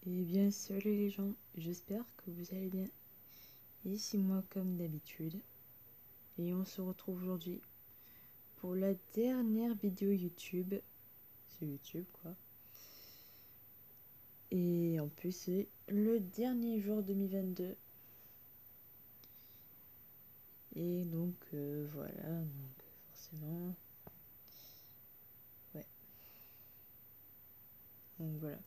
Eh bien, salut les gens, j'espère que vous allez bien. Ici moi comme d'habitude. Et on se retrouve aujourd'hui pour la dernière vidéo YouTube. C'est YouTube quoi. Et en plus c'est le dernier jour 2022. Et donc voilà, donc forcément... Ouais. Donc voilà.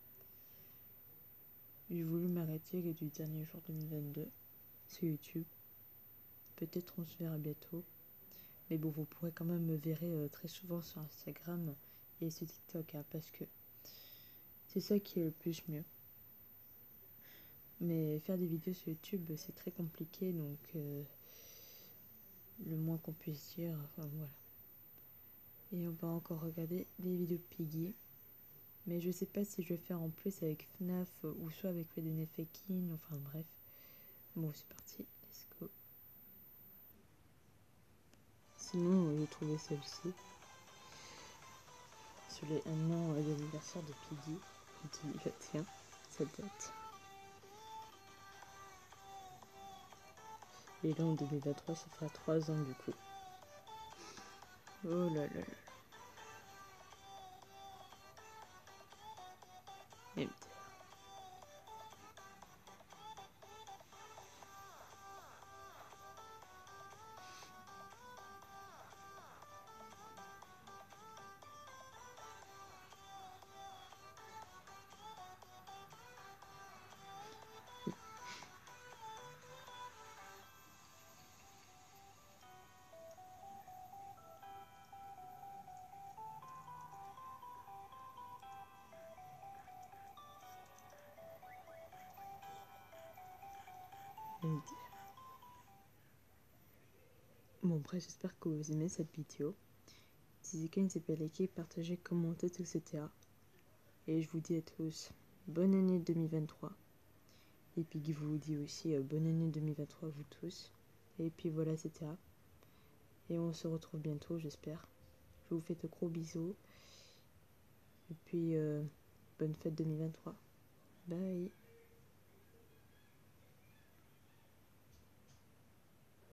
J'ai voulu m'arrêter du dernier jour 2022 sur YouTube. Peut-être on se verra bientôt. Mais bon, vous pourrez quand même me verrer très souvent sur Instagram et sur TikTok, hein, parce que c'est ça qui est le plus mieux. Mais faire des vidéos sur YouTube, c'est très compliqué, donc le moins qu'on puisse dire, enfin voilà. Et on va encore regarder des vidéos de Piggy. Mais je sais pas si je vais faire en plus avec FNAF ou soit avec Wednesday Fakin, enfin bref. Bon, c'est parti, let's go. Sinon, j'ai trouvé celle-ci. Sur les 1 an d'anniversaire de Piggy, 2021, cette date. Et là en 2023, ça fera 3 ans du coup. Oh là là là. MDR. MDR. Bon après j'espère que vous aimez cette vidéo. N'hésitez pas, n'hésitez pas à liker, partager, commenter, etc. Et je vous dis à tous, bonne année 2023. Et puis je vous dis aussi bonne année 2023 à vous tous. Et puis voilà, etc. Et on se retrouve bientôt, j'espère. Je vous fais de gros bisous. Et puis bonne fête 2023. Bye.